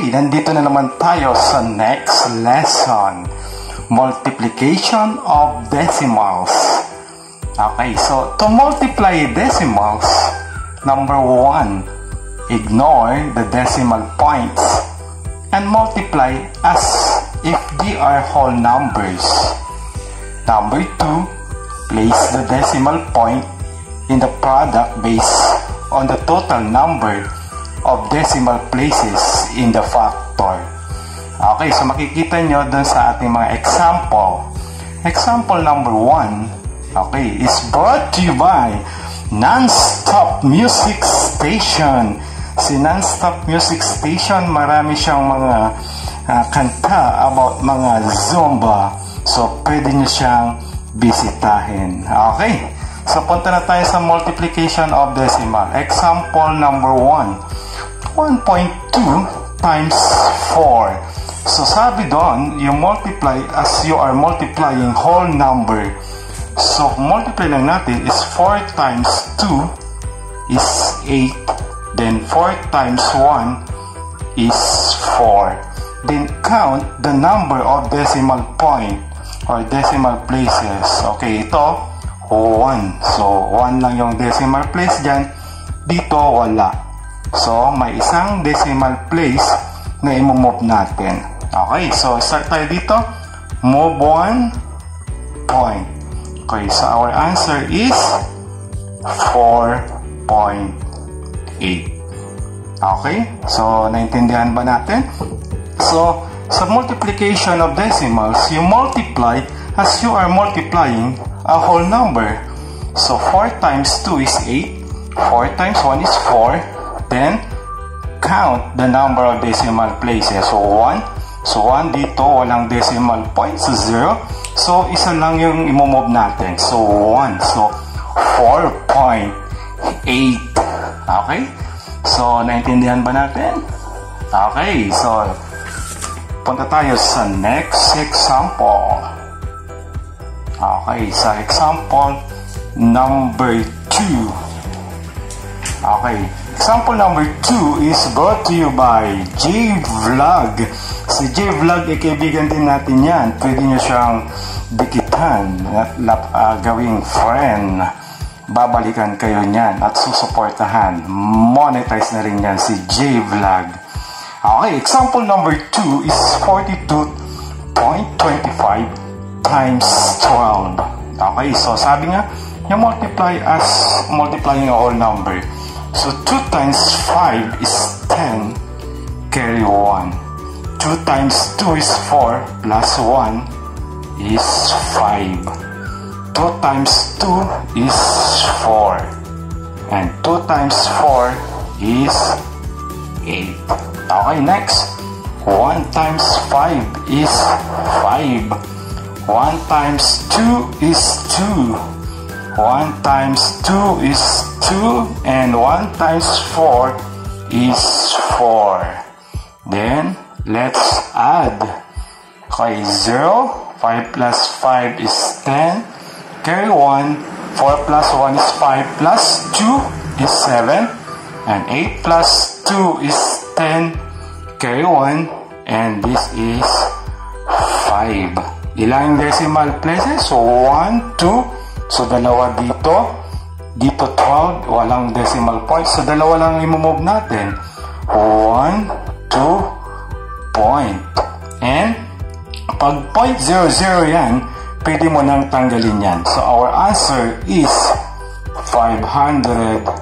nandito na naman tayo sa next lesson. Multiplication of decimals. Okay, so to multiply decimals, number 1, ignore the decimal points and multiply as if they are whole numbers. Number 2, place the decimal point in the product based on the total number of decimal places in the factor. Okay, so makikita nyo dun sa ating mga example. Example number 1, okay, is brought to you by Non-Stop Music Station. Si Non-Stop Music Station, marami siyang mga kanta about mga Zumba. So, pwede nyo siyang bisitahin. Okay, so punta na tayo sa multiplication of decimal. Example number 1, 1.2 times 4. So sabi doon, you multiply as you are multiplying whole number. So multiply lang natin is 4 times 2 is 8. Then 4 times 1 is 4. Then count the number of decimal point or decimal places. Okay, ito 1. So 1 lang yung decimal place dyan. Dito wala. So may isang decimal place na i-move natin. Okay, so start tayo dito. Move 1 point. Okay, so our answer is 4.8. Okay, so naintindihan ba natin? So, sa multiplication of decimals, you multiply as you are multiplying a whole number. So, 4 times 2 is 8. 4 times 1 is 4. Then, count the number of decimal places. So 1. So 1 dito, walang decimal point. So 0. So isa lang yung i-move natin. So 1. So 4.8. Okay? So naintindihan ba natin? Okay. So punta tayo sa next example. Okay. Sa example number 2. Okay. Example number 2 is brought to you by J-Vlog. Si J-Vlog ay kaibigan din natin yan. Pwede nyo siyang dikitan at gawing friend. Babalikan kayo niyan at susuportahan. Monetize na rin yan si J-Vlog. Okay, example number 2 is 42.25 times 12. Okay, so sabi nga, you multiply as multiplying a whole number. So 2 times 5 is 10, carry 1. 2 times 2 is 4, plus 1 is 5. 2 times 2 is 4. And 2 times 4 is 8. Okay, next. 1 times 5 is 5. 1 times 2 is 2. 1 times 2 is 2, and 1 times 4 is 4. Then, let's add. Okay, 0. 5 plus 5 is 10. Carry 1. 4 plus 1 is 5, plus 2 is 7. And 8 plus 2 is 10. Carry 1. And this is 5. Ilang decimal places? So, 1, 2. So, dalawa dito. Dito 12. Walang decimal point. So, dalawa lang i-move natin. 1, 2, point. And, pag 0.00 yan, pwede mo nang tanggalin yan. So, our answer is 507.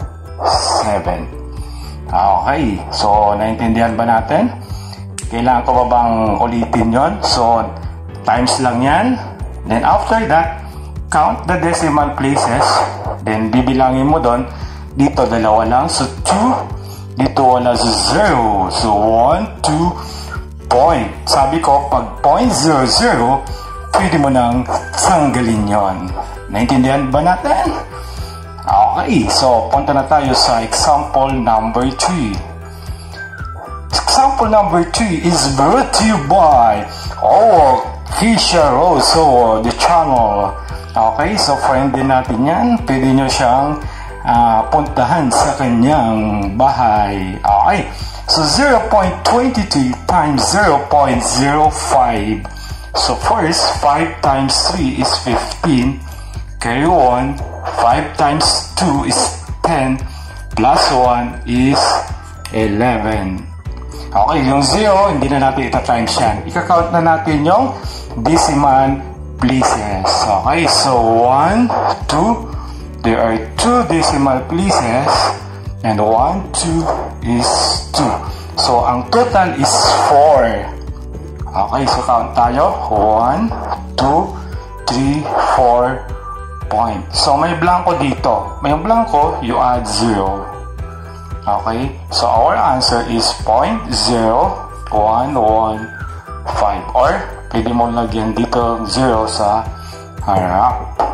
Okay. So, naintindihan ba natin? Kailangan ko ba bang ulitin yon? So, times lang yan. Then, after that, count the decimal places. Then, bibilangin mo doon. Dito, dalawa lang. So, 2. Dito, wala. So, 0. So, 1, 2, point. Sabi ko, pag 0.00, pwede mo nang tanggalin yon. Naintindihan ba natin? Okay. So, punta na tayo sa example number 3. Example number 3 is brought to you by Fisher also, the channel. Okay, so friend din natin yan. Pwede nyo siyang puntahan sa kanyang bahay. Okay, So 0.23 times 0.05. So first, 5 times 3 is 15. Carry 1. 5 times 2 is 10. Plus 1 is 11. Okay, yung 0, hindi na natin ita-times yan. Ika-count na natin yung decimal places. Okay, so 1, 2. There are 2 decimal places. And 1, 2 is 2. So, ang total is 4. Okay, so count tayo. 1, 2, 3, 4 point. So, may blanco dito. May blanco, you add 0. Okay, so our answer is 0.0115. Or, pwede mo lagyan dito 0 sa harap.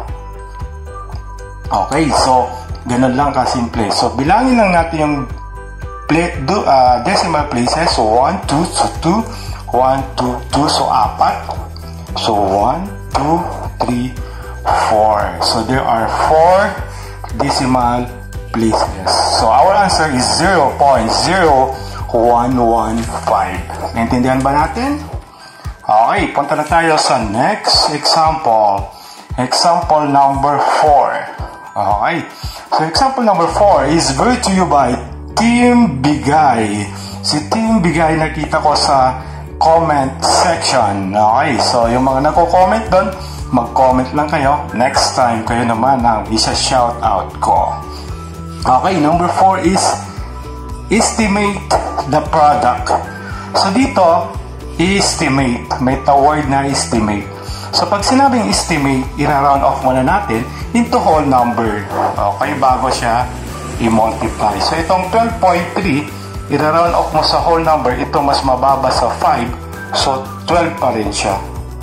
Okay, so, ganun lang kasimple. So, bilangin lang natin yung decimal places. So, 1, 2, so 2, 1, 2, 2, so 4. So, 1, 2, 3, 4. So, there are 4 decimal places. So, our answer is 0.0115. Naintindihan ba natin? Okay, punta na tayo sa next example. Example number 4. Okay. So, example number 4 is brought to you by Team Bigay. Si Team Bigay nakita ko sa comment section. Okay. So, yung mga nako-comment doon, mag-comment lang kayo. Next time, kayo naman ang isa-shout out ko. Okay. Number 4 is estimate the product. So, dito, estimate. May word na estimate. So, pag sinabing estimate, i-round off muna natin into whole number. Okay, bago siya i-multiply. So, itong 12.3, i-round off mo sa whole number. Ito mas mababa sa 5. So, 12 pa rin siya.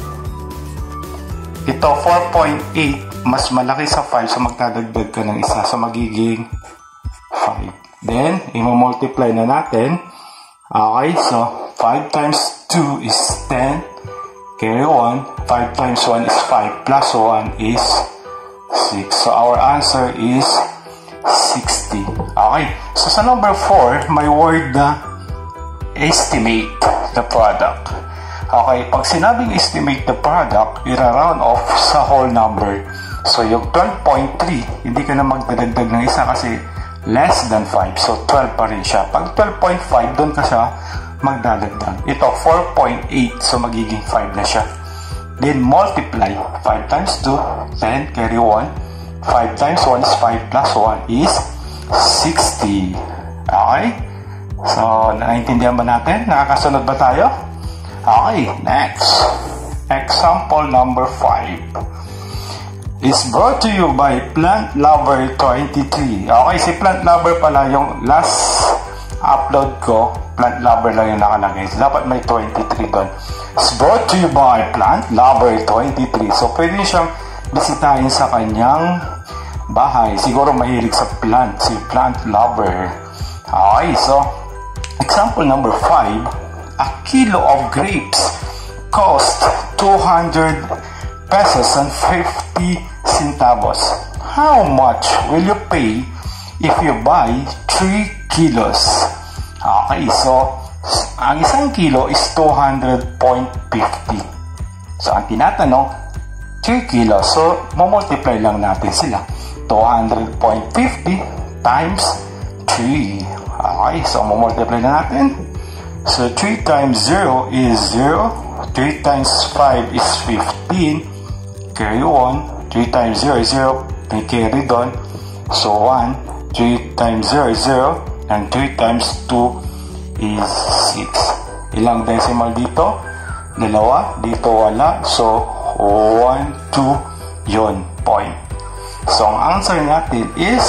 Ito, 4.8, mas malaki sa 5. So, magdadagdag ka ng isa. So, magiging 5. Then, i-multiply na natin. Okay, so, 5 times 2 is 10. Carry 1, 5 times 1 is 5, plus 1 is 6. So, our answer is 60. Okay. So, sa number 4, may word na estimate the product. Okay. Pag sinabing estimate the product, i-round off sa whole number. So, yung 12.3, hindi ka na magdadagdag ng isa kasi less than 5. So, 12 pa rin siya. Pag 12.5, doon ka siya magdadagdag. Ito, 4.8. So, magiging 5 na siya. Then, multiply. 5 times 2, 10. Carry 1. 5 times 1 is 5 plus 1 is 60. Okay? So, naintindihan ba natin? Nakakasunod ba tayo? Okay, next. Example number 5 is brought to you by Plant Lover 23. Okay, si Plant Lover pala yung last upload ko. Plant Lover lang yung nakalagay. So, dapat may 23 doon. It's brought to you by Plant Lover 23. So, pwede siyang bisitahin sa kanyang bahay. Siguro mahilig sa plant, si Plant Lover. Okay, so, example number 5. A kilo of grapes cost 200 pesos and 50 centavos. How much will you pay if you buy 3 kilos? Okay, so, ang isang kilo is 200.50. So, ang tinatanong, 3 kilos. So, multiply lang natin sila. 200.50 times 3. Okay, so, multiply na natin. So, 3 times 0 is 0. 3 times 5 is 15. Carry 1. 3 times 0 is 0. May carry doon. So, 1. 3 times 0 is 0. And 3 times 2 is 6. Ilang decimal dito? Dalawa. Dito wala. So, 1, 2, yun. Point. So, ang answer natin is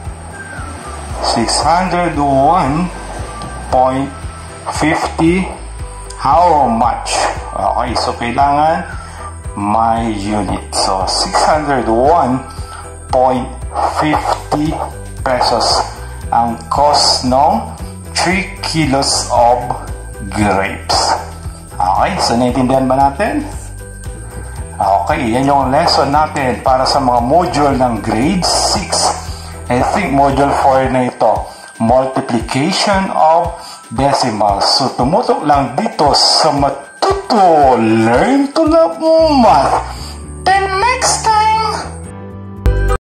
601.50. How much? Okay. So, kailangan may unit. So, 601.50 pesos ang cost ng 3 kilos of grapes. Okay, so naintindihan ba natin? Okay, yan yung lesson natin para sa mga module ng grade 6. I think module 4 na ito. Multiplication of decimals. So tumutok lang dito sa Matuto Learn to Love Math